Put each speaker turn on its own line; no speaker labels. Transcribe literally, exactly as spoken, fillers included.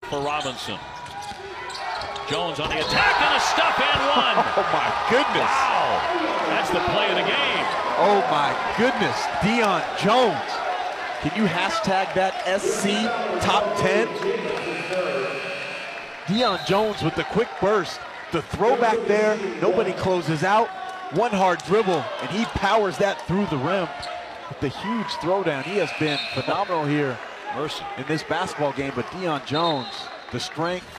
for Robinson. Jones on the attack and a stuff and one.
Oh my goodness.
Wow. That's the play of the game.
Oh my goodness. Deon Jones. Can you hashtag that S C top ten? Deon Jones with the quick burst. The throwback there. Nobody closes out. One hard dribble and he powers that through the rim. With the huge throwdown. He has been phenomenal here
Mercy.
in this basketball game. But Deon Jones, the strength.